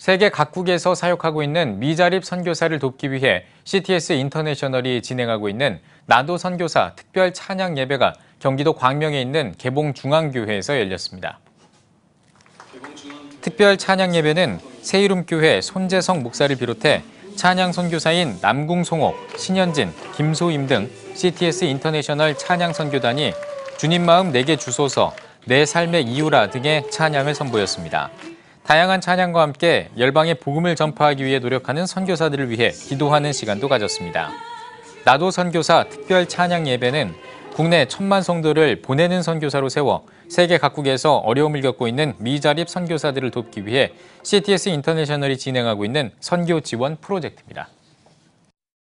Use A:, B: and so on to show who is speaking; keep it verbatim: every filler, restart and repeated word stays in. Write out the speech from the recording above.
A: 세계 각국에서 사역하고 있는 미자립 선교사를 돕기 위해 씨티에스 인터내셔널이 진행하고 있는 나도 선교사 특별 찬양 예배가 경기도 광명에 있는 개봉중앙교회에서 열렸습니다. 특별 찬양 예배는 새이름교회 손재성 목사를 비롯해 찬양 선교사인 남궁송옥, 신현진, 김소임 등 씨티에스 인터내셔널 찬양 선교단이 주님 마음 내게 주소서, 내 삶의 이유라 등의 찬양을 선보였습니다. 다양한 찬양과 함께 열방에 복음을 전파하기 위해 노력하는 선교사들을 위해 기도하는 시간도 가졌습니다. 나도 선교사 특별 찬양 예배는 국내 천만 성도를 보내는 선교사로 세워 세계 각국에서 어려움을 겪고 있는 미자립 선교사들을 돕기 위해 씨티에스 인터내셔널이 진행하고 있는 선교 지원 프로젝트입니다.